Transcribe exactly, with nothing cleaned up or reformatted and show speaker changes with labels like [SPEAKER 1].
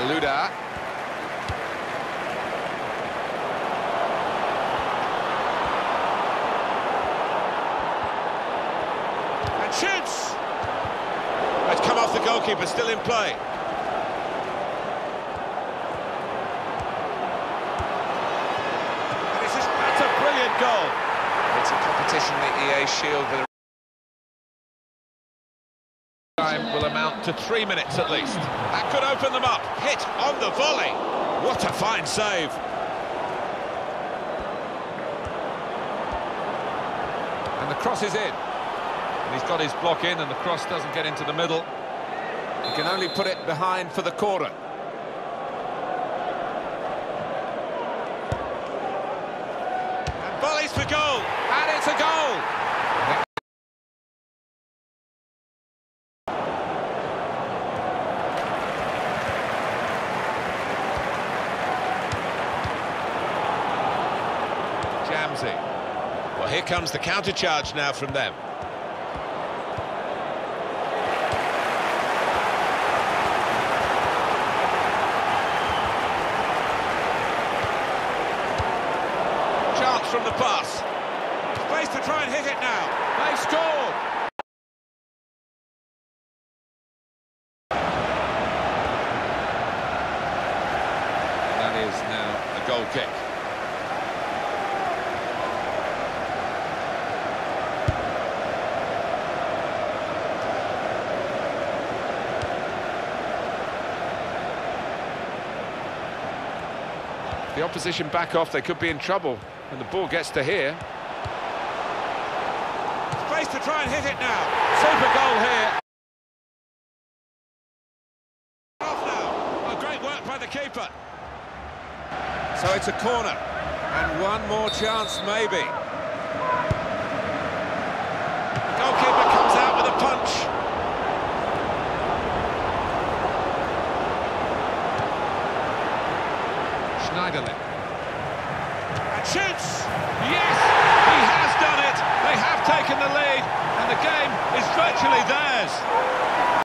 [SPEAKER 1] Aluda. And shoots! It's come off the goalkeeper, still in play. And it's just, that's a brilliant goal. It's a competition, the E A Shield. The time will amount to three minutes at least. That could open them up. Hit on the volley. What a fine save. And the cross is in. And he's got his block in and the cross doesn't get into the middle. He can only put it behind for the corner. And volleys for goal. And it's a goal. Jamsey. Well, here comes the counter-charge now from them. Chance from the pass. Space to try and hit it now. They scored! And that is now a goal kick. The opposition back off, they could be in trouble when the ball gets to here. Space to try and hit it now. Super goal here. Off now. Oh, great work by the keeper. So it's a corner. And one more chance, maybe. The goalkeeper comes out with a punch. Schneiderlin. And shoots! Yes! He has done it! They have taken the lead, and the game is virtually theirs.